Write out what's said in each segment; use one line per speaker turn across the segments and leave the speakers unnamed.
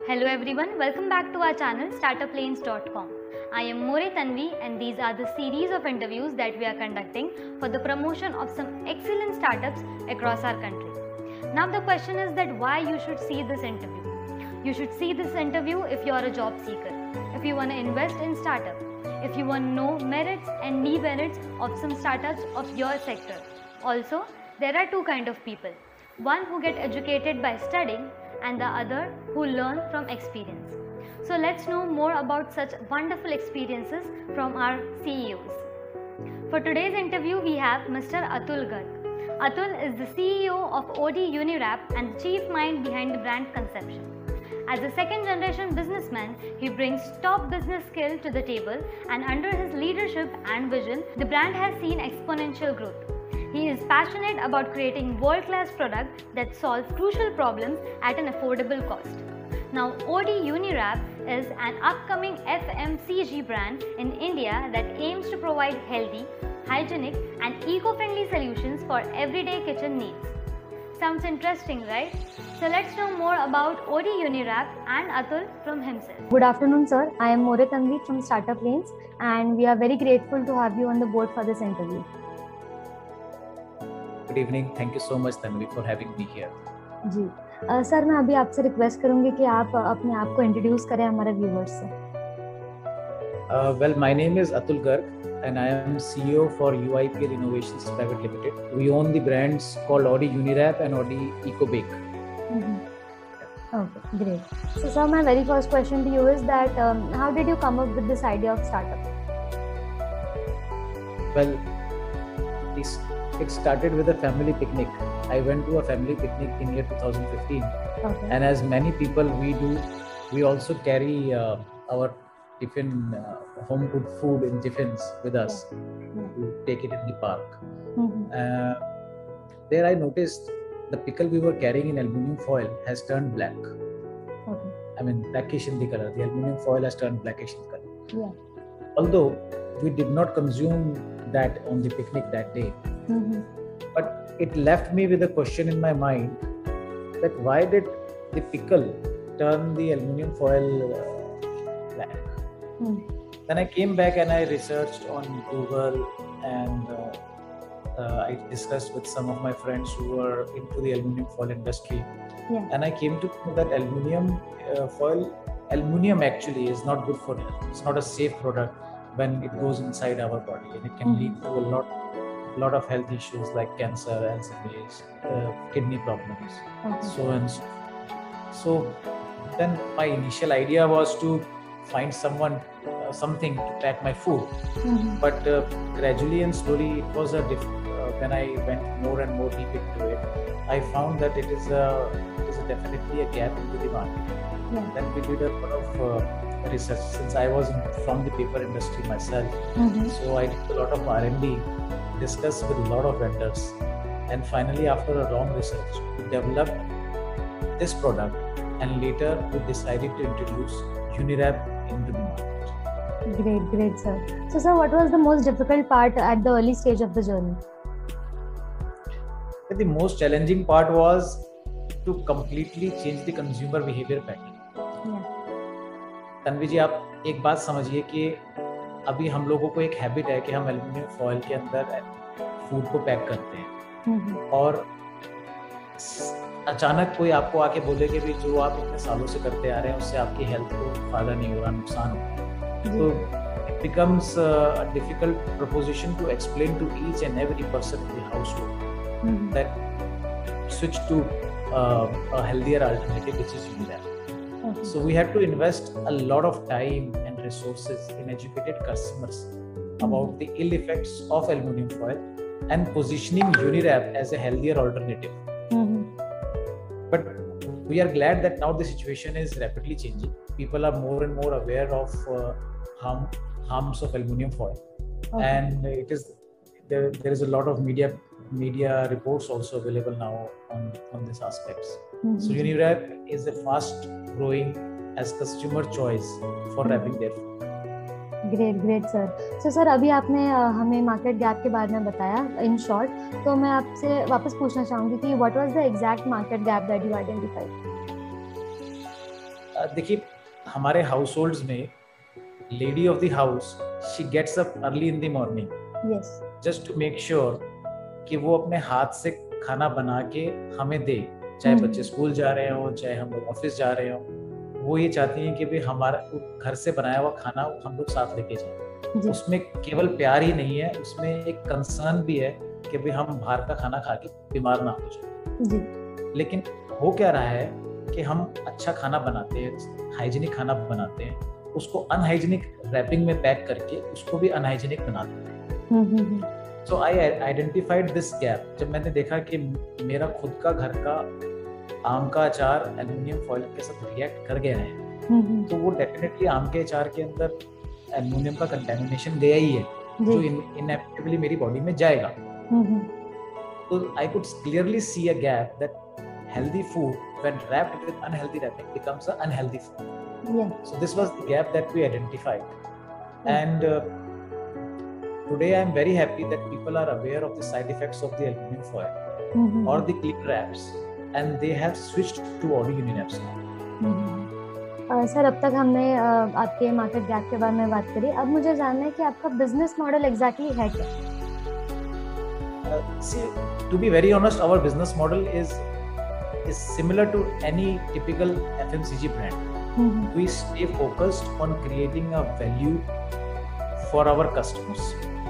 Hello everyone, welcome back to our channel startuplanes.com. I am More Tanvi and these are the series of interviews that we are conducting for the promotion of some excellent startups across our country. Now the question is that why you should see this interview. You should see this interview if you are a job seeker, if you want to invest in startup, if you want to know merits and demerits of some startups of your sector. Also, there are two kinds of people. One who get educated by studying and the other who learn from experience. So let's know more about such wonderful experiences from our CEOs. For today's interview, we have Mr. Atul Garg. Atul is the CEO of OD Unirap and the chief mind behind the brand conception. As a second generation businessman, he brings top business skill to the table, and under his leadership and vision, the brand has seen exponential growth. He is passionate about creating world-class products that solve crucial problems at an affordable cost. Now, OD Unirap is an upcoming FMCG brand in India that aims to provide healthy, hygienic and eco-friendly solutions for everyday kitchen needs. Sounds interesting, right? So let's know more about OD Unirap and Atul from himself.
Good afternoon, sir. I am More Tanvi from Startup Lanes and we are very grateful to have you on the board for this interview.
Good evening. Thank you so much, Tanvi, for having me here.
जी sir, मैं अभी आपसे request करूंगी कि आप अपने आप को इंट्रोड्यूस करें हमारे व्यूअर्स से.
Well, my name is Atul Garg and I am CEO for UIPL Innovations Private Limited. We own the brands called OD Unirap and OD EcoBake.
Okay, great. So sir, my very first question to you is that how did you come up with this idea of startup?
Well, it started with a family picnic. I went to a family picnic in year 2015.
Okay.
And as many people we also carry our tiffin, home cooked food in tiffins with us to take it in the park. There I noticed the pickle we were carrying in aluminium foil has turned black.
Okay.
I mean, blackish in the color. The aluminium foil has turned blackish in color.
Yeah.
Although we did not consume that on the picnic that day, but it left me with a question in my mind that why did the pickle turn the aluminium foil black? Then I came back and I researched on Google and I discussed with some of my friends who were into the aluminium foil industry.
Yeah.
And I came to know that aluminium actually is not good for health. It's not a safe product when it goes inside our body, and it can lead to a lot of health issues like cancer, Alzheimer's, kidney problems, so and so. So then my initial idea was to find something to pack my food. But gradually and slowly, it was when I went more and more deep into it, I found that it is definitely a gap in the market. Then we did a lot of research, since I was from the paper industry myself. So I did a lot of R&D, discussed with a lot of vendors, and finally after a long research we developed this product, and later we decided to introduce Unirap into the market.
Great sir. So sir, what was the most difficult part at the early stage of the journey?
The most challenging part was to completely change the consumer behavior pattern. Tanvi जी, आप एक बात समझिए कि अभी हम लोगों को एक हैबिट है कि हम एल्युमिनियम फॉइल के अंदर फूड को पैक करते हैं, और अचानक कोई आपको आके बोले कि भी जो आप इतने सालों से करते आ रहे हैं उससे आपकी हेल्थ को फायदा नहीं हो रहा, नुकसान हो रहा है, तो it becomes a difficult proposition to explain to each and every person in the household that switch to a healthier alternative, which is Unirap. So we had to invest a lot of time and resources in educated customers about the ill effects of aluminium foil and positioning Unirap as a healthier alternative. But we are glad that now the situation is rapidly changing. People are more and more aware of harms of aluminium foil, and there is a lot of media reports also available now on these aspects. So Unirap is a fast growing as customer choice for wrapping their food.
Great sir. So sir, अभी आपने हमें market gap के बारे में बताया in short, तो मैं आपसे वापस पूछना चाहूँगी कि what was the exact market gap that you identified?
देखिए हमारे हाउस होल्ड्स में lady of the house she gets up early in the morning
yes
just to make sure कि वो अपने हाथ से खाना बना के हमें दे, चाहे बच्चे स्कूल जा रहे हो चाहे हम लोग ऑफिस जा रहे हो। वो ये चाहती हैं कि भाई हमारा घर से बनाया हुआ खाना हम लोग साथ लेके जाए।
जी
उसमें केवल प्यार ही नहीं है, उसमें एक कंसर्न भी है कि भाई हम बाहर का खाना खा के बीमार ना हो जाए।
जी
लेकिन हो क्या रहा है कि हम अच्छा खाना बनाते हैं, हाइजीनिक खाना बनाते हैं, उसको अनहाइजीनिक रैपिंग में पैक करके उसको भी अनहाइजीनिक बना देते हैं। So I identified this gap. जब मैंने देखा कि मेरा खुद का घर का आम का अचार एल्युमिनियम फॉइल के साथ रिएक्ट कर गया है, तो वो डेफिनेटली आम के अचार के अंदर एल्युमिनियम का कंटेमिनेशन गया ही है, जो इनएविटेबली मेरी बॉडी में जाएगा। So I could clearly see a gap that healthy food, when wrapped with unhealthy wrapping, becomes an unhealthy food.
Yeah.
So this was the gap that we identified, and today I am very happy that people are aware of the side effects of the aluminum foil or the cling wraps, and they have switched to auto uniwraps now.
Sir अब तक हमने आपके market gap के बारे में बात करी, अब मुझे जानना है कि आपका बिजनेस मॉडल एग्जैक्टली है क्या?
See, to be very honest, our business model is similar to any typical FMCG brand. We stay focused on creating a value for our customers,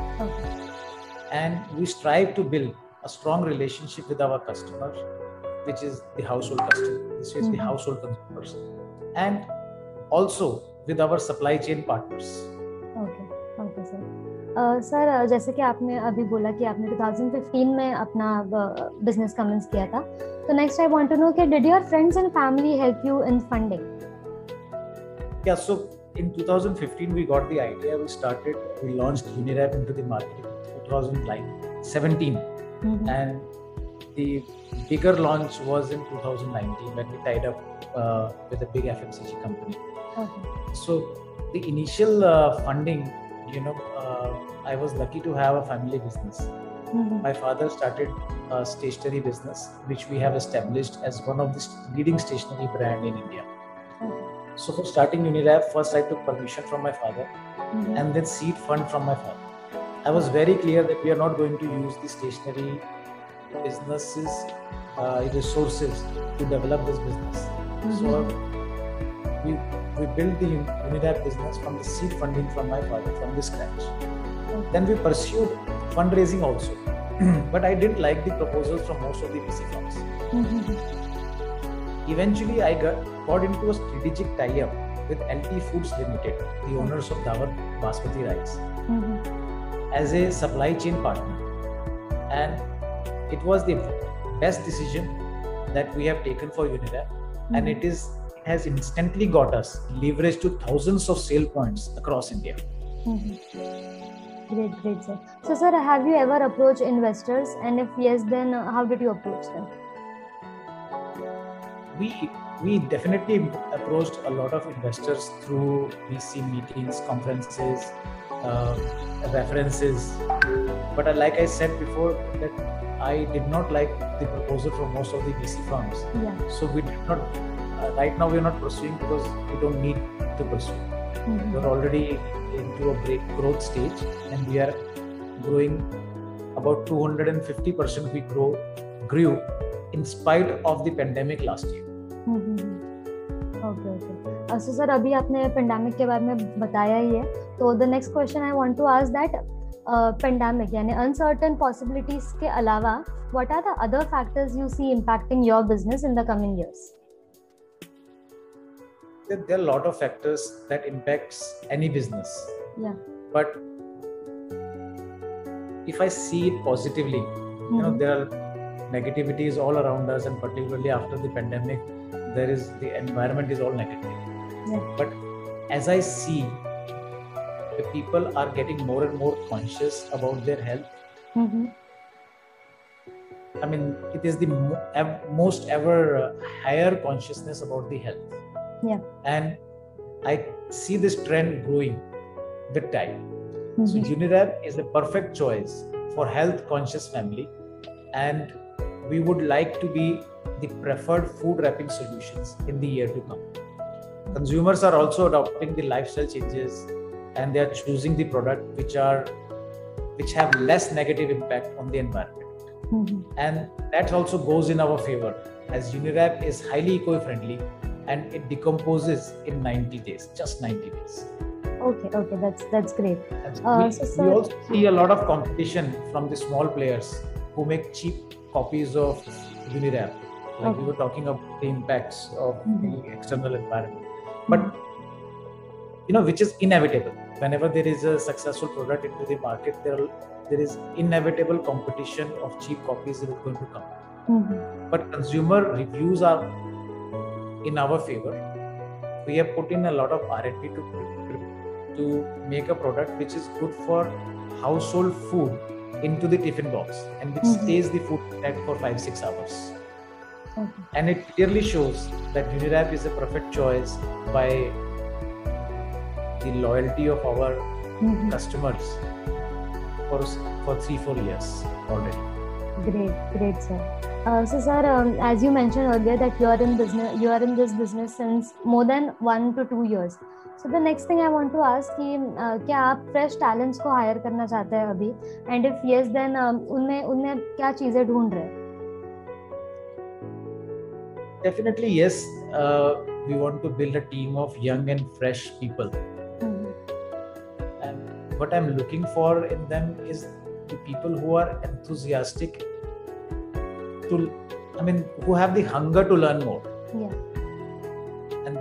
and we strive to build a strong relationship with our customer, which is the household customer, which is the household consumers, and also with our supply chain partners.
Okay, sir. Sir जैसे कि आपने अभी बोला कि आपने 2015 में अपना business commence किया था, तो next I want to know कि did your friends and family help you in funding?
Yeah, so in 2015 we got the idea, we launched Unirap into the market in 2017, and the bigger launch was in 2019 when we tied up with a big FMCG company. So the initial funding, I was lucky to have a family business. My father started a stationery business, which we have established as one of the leading stationery brand in India. So for starting Unirap, first I took permission from my father and then seed fund from my father. I was very clear that we are not going to use the stationery businesses resources to develop this business. So we built the Unirap business from the seed funding from my father, from the scratch. Then we pursued fundraising also, but I didn't like the proposals from most of the VC firms. Eventually, I got into a strategic tie-up with LT Foods Limited, the owners of Daawat Basmati rice, as a supply chain partner, and it was the best decision that we have taken for Unirap, and it has instantly got us leverage to thousands of sale points across India.
Great, sir. So, sir, have you ever approached investors, and if yes, then how did you approach them?
We definitely approached a lot of investors through VC meetings, conferences, references. But like I said before, that I did not like the proposal from most of the VC firms.
Yeah.
So we did not. Right now, we are not pursuing because we don't need to pursue. We are already into a growth stage, and we are growing about 250%. We grew in spite of the pandemic last year.
Okay. So sir, अभी आपने pandemic के बारे में बताया ही है, तो the next question I want to ask that pandemic यानी uncertain possibilities के अलावा what are the other factors you see impacting your business in the coming years?
There are a lot of factors that impacts any business.
Yeah.
But if I see it positively, there are negativities all around us, and particularly after the pandemic, the environment is all negative.
Yeah.
But as I see, the people are getting more and more conscious about their health. I mean, it is the most ever higher consciousness about the health.
Yeah.
And I see this trend growing with time. So Unirap is a perfect choice for health conscious family, and we would like to be the preferred food wrapping solutions in the year to come. consumers are also adopting the lifestyle changes, and they are choosing the product which have less negative impact on the environment. And that also goes in our favor, as Unirap is highly eco-friendly and it decomposes in 90 days, just 90 days.
Okay, that's great.
We also see a lot of competition from the small players who make cheap copies of Unirap. Like we were talking about the impacts of the external environment, but which is inevitable. Whenever there is a successful product into the market, there is inevitable competition of cheap copies that is going to come. But consumer reviews are in our favor. We have put in a lot of R&D to make a product which is good for household food into the tiffin box, and which stays the food packed for 5-6 hours. And it clearly shows that Unirap is a perfect choice by the loyalty of our customers for 3-4 years already.
Great, sir. So, sir, as you mentioned earlier that you are in this business since more than 1 to 2 years. So the next thing I want to ask कि क्या आप fresh talents को hire करना चाहते हैं अभी? And if yes, then उनमें क्या चीजें ढूंढ रहे हैं?
Definitely yes. We want to build a team of young and fresh people. And what I'm looking for in them is the people who are enthusiastic who have the hunger to learn more.
Yeah.
And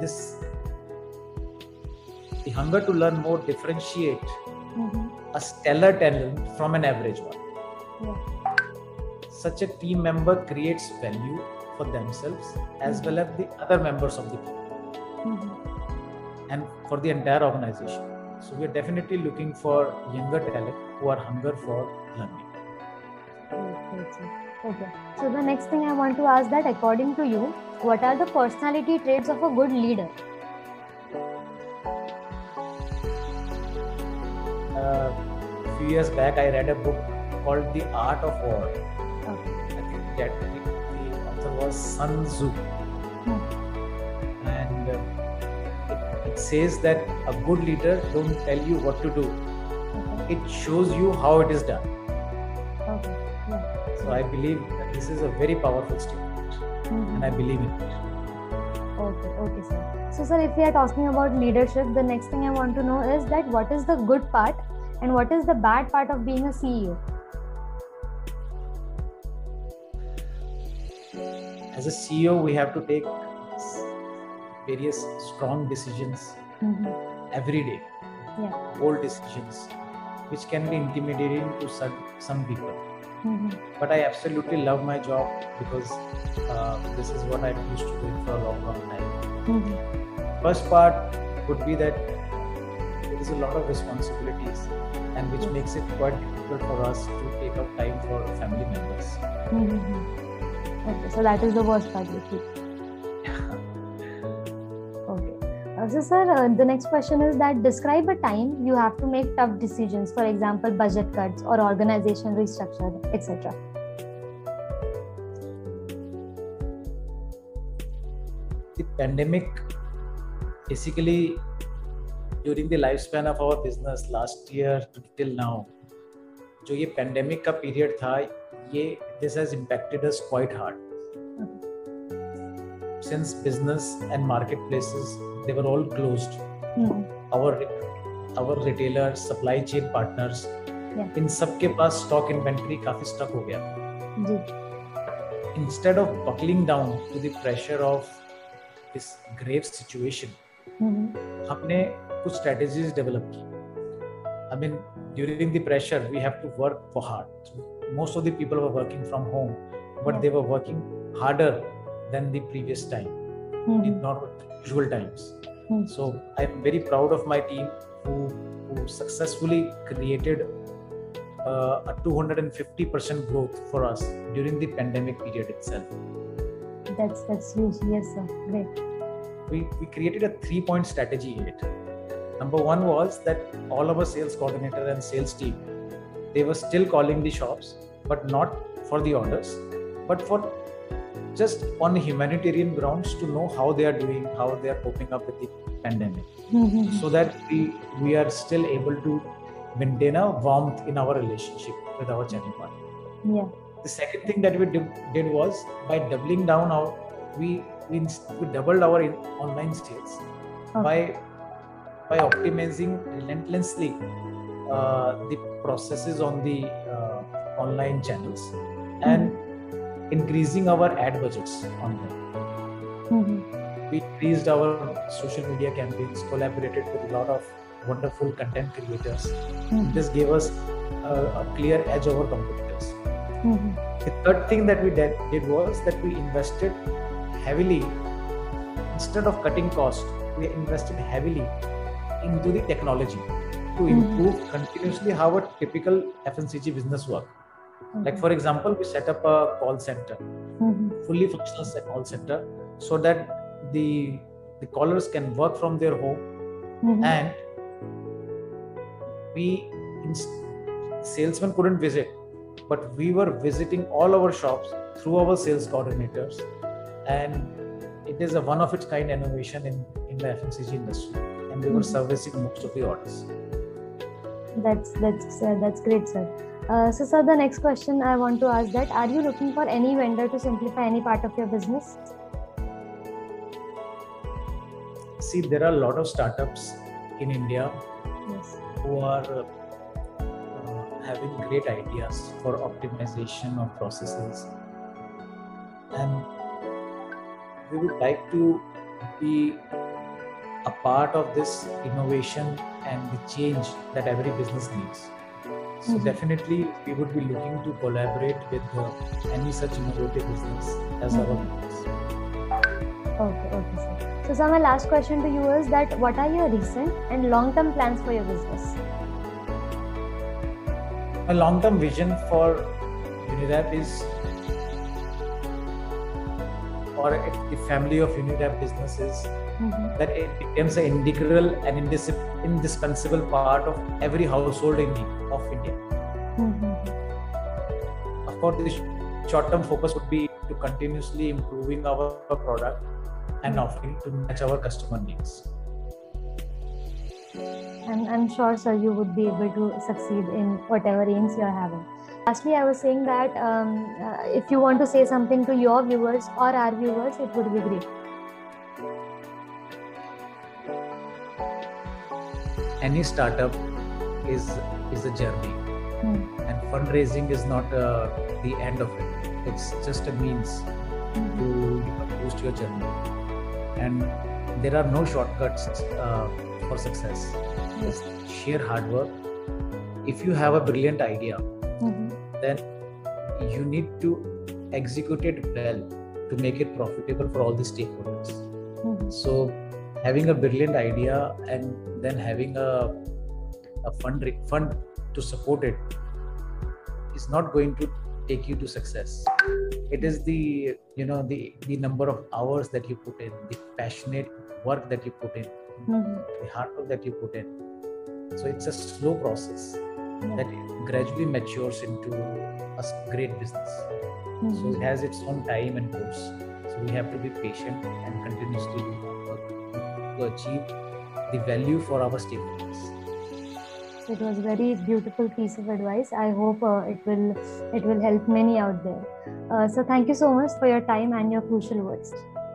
the hunger to learn more differentiate a stellar talent from an average one.
Yeah.
Such a team member creates value for themselves as well as the other members of the team and for the entire organization. So we are definitely looking for younger talent who are hunger for learning.
Okay. So the next thing I want to ask that according to you, what are the personality traits of a good leader?
A few years back, I read a book called The Art of War.
Okay.
I think that the author was Sun Tzu. And it says that a good leader don't tell you what to do.
Okay.
It shows you how it is done.
Okay. Yeah.
So I believe that this is a very powerful statement, and I believe in it.
Okay, sir. So, sir, if we are talking about leadership, the next thing I want to know is that what is the good part and what is the bad part of being a CEO?
As a CEO, we have to take various strong decisions every day.
Yeah.
Bold decisions, which can be intimidating to some people. But I absolutely love my job because this is what I'm used to doing for a long time. First part would be that there is a lot of responsibilities, and which makes it quite difficult for us to take up time for family members.
Okay, so that is the worst part you feel. Okay. So, sir, the next question is that describe a time you have to make tough decisions, for example, budget cuts or organization restructure, etc.
The pandemic, basically, during the lifespan of our business last year till now, जो ये pandemic का period था, this has impacted us quite hard. Since business and marketplaces, they were all closed. Our retailers, supply chain partners, इन सब के पास stock inventory काफी stuck हो गया. Instead of buckling down to the pressure of this grave situation, हमने कुछ strategies develop की. I mean, during the pressure, we have to work for hard. Most of the people were working from home, but they were working harder than the previous time, not usual times. So I'm very proud of my team who successfully created a 250% growth for us during the pandemic period itself.
That's huge. Yes, sir. Great.
We created a 3-point strategy in it. Number one was that all our sales coordinator and sales team, they were still calling the shops, but not for the orders, but for just on humanitarian grounds to know how they are doing, how they are coping up with the pandemic, so that we are still able to maintain a warmth in our relationship with our channel partner.
Yeah.
The second thing that we did was, by doubling down we doubled our online sales by optimizing relentlessly the processes on the online channels and increasing our ad budgets on them. We increased our social media campaigns, collaborated with a lot of wonderful content creators. This gave us a clear edge over competitors. The third thing that we did was that we invested heavily. Instead of cutting costs, we invested heavily into the technology to improve continuously how a typical FMCG business works. Like, for example, we set up a call center, fully functional call center, so that the callers can work from their home, and salesmen couldn't visit, but we were visiting all our shops through our sales coordinators, and it is a one of its kind innovation in the FMCG industry, and we were servicing most of the orders.
That's great, sir. So sir, the next question I want to ask that, are you looking for any vendor to simplify any part of your business?
See, there are a lot of startups in India who are having great ideas for optimization of processes, and we would like to be a part of this innovation and the change that every business needs. So definitely we would be looking to collaborate with any such innovative business as our business.
Okay, sir. So sir, my last question to you is that, what are your recent and long-term plans for your business?
My long-term vision for Unirap is, or the family of Unirap businesses, that it becomes an integral and indispensable part of every household of India. Of course, the short-term focus would be to continuously improving our product and offering to match our customer needs.
And I'm sure, sir, you would be able to succeed in whatever aims you're having. Lastly, I was saying that if you want to say something to your viewers or our viewers, it would be great.
Any startup is a journey, and fundraising is not the end of it. It's just a means to boost your journey, and there are no shortcuts for success. Just sheer hard work. If you have a brilliant idea, then you need to execute it well to make it profitable for all the stakeholders. So having a brilliant idea and then having a fund to support it is not going to take you to success. It is the number of hours that you put in, the passionate work that you put in, the hard work that you put in. So it's a slow process that gradually matures into a great business. So it has its own time and course. So we have to be patient and continuously work to achieve the value for our stakeholders.
It was a very beautiful piece of advice. I hope it will help many out there. So thank you so much for your time and your crucial words.